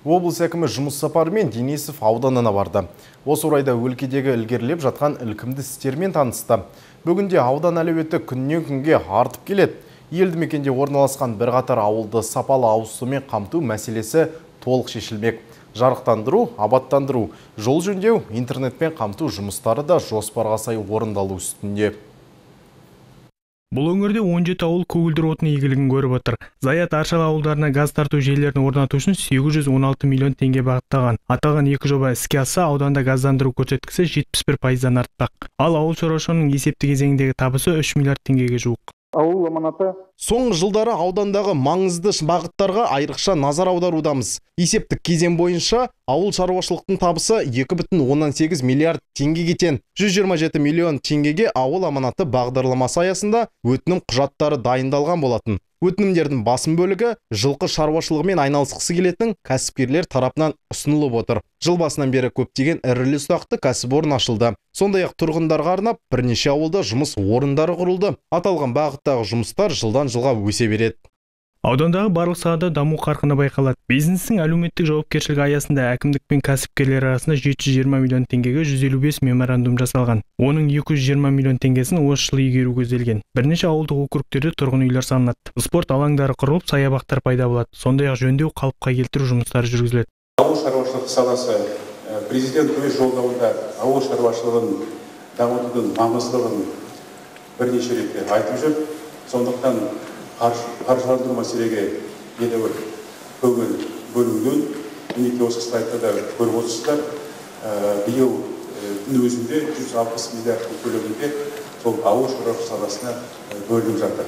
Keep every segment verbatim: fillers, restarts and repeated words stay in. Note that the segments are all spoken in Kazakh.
Облыс әкімі жұмыс сапарымен Денисов ауданына барды. Осы орайда өлкедегі ілгерілеп жатқан ілкімді істермен танысты. Бүгінде аудан әлеуеті күннен күнге артып келеді. Елді мекенде орналасқан бірқатар ауылды сапалы ауыз сумен қамту мәселесі толық шешілмек. Жарықтандыру, абаттандыру, жол жөндеу, интернетпен қамту жұмыстары да жоспарға сай орындалу үстінде. Бұл өңірде он жеті ауыл көгілдір отын игілігін көріп отыр. Заят Аршалы ауылдарына газ тарту желілерін орнату үшін сегіз жүз он алты миллион теңге бағытталған. Аталған екі жоба іске асса, ауданда газдандыру көрсеткіші жетпіс бір пайыздан артпақ. Ал ауыл шаруашылығының есепті кезеңдегі табысы үш миллиард теңгеге жуық. Ауыл аманаты. Соңғы жылдары аудандағы маңызды бағыттарға айрықша назар аударудамыз. Есептік кезең бойынша ауыл шаруашылықтың табысы екі бүтін оннан сегіз миллиард теңгеге тең. жүз жиырма жеті миллион теңгеге ауыл аманаты бағдарламасы аясында өтінім құжаттары дайындалған болатын. Өтінімдердің басым бөлігі жылқы шаруашылығымен айналысқысы келетін кәсіпкерлер тарапынан ұсынылып отыр. Жыл басынан бері көптеген ірілі ұсақты кәсіпорын ашылды. Сондай-ақ тұрғындарға арнап бірнеше ауылда жұмыс орындары құрылды. Аталған бағыттағы жұмыстар жылдан жылға өсе береді. Аудандағы барлық салада даму қарқыны байқалады. Бизнестің әлеуметтік жауапкершілігі аясында әкімдік пен кәсіпкерлер арасында жеті жүз жиырма миллион теңгеге жүз елу бес меморандум жасалған. Оның екі жүз жиырма миллион теңгесін осы жылы игеру көзделген. Бірнеше ауылдық округтерде тұрғын үйлер салынады. Спорт алаңдары құрылып, саябақтар пайда болады. Сондай-ақ жөндеу, қалыпқа келтіру жұмыстары жүргізіледі. Ауыл шаруашылығы саласы президент өз жолдауында ауыл шаруашылығын дамытудың маңыздылығын бірнеше рет айтып жүр. Сондықтан қаржыландыру мәселеге едәуір көңіл бөлінген. Мінекей осы слайдта да көріп отырсыздар. Биыл өзінде жүз алпыс миллиард көлемінде сол ауыл шаруашылығы саласына бөлініп жатыр.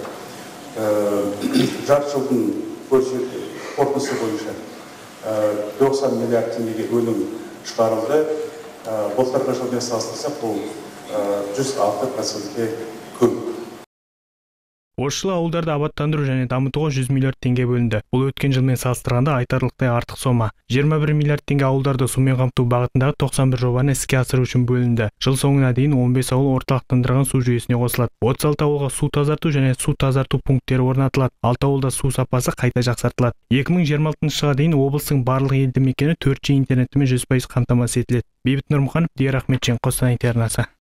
Жарты жылдың қорытындысы бойынша тоқсан миллиард теңгеге өнім шығарылды. Былтырғы жылмен салыстырсақ, бұл жүз алты процентке көп. Осы жылы ауылдарды абаттандыру және дамытуға жүз миллиард теңге бөлінді. Бұл өткен жылмен салыстырғанда айтарлықтай артық сома. жиырма бір миллиард теңге ауылдарды сумен қамту бағытындағы тоқсан бір жобаны іске асыру үшін бөлінді. Жыл соңына дейін он бес ауыл орталықтандырған су жүйесіне қосылады. отыз алты ауылға су тазарту және су тазарту пункттері орнатылады. алты ауылда су сапасы қайта жақсартылады. екі мың жиырма алтыншы жылға дейін облыстың барлық елді мекені төрт джи интернетімен жүз пайыз қамтамасыз етіледі. Бейбіт Нұрмұханов, Диар Ахметжан, Қостанай телеарнасы.